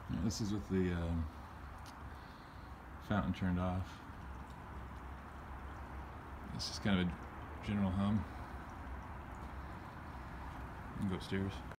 Yeah, this is with the fountain turned off. This is kind of a general hum. You can go upstairs.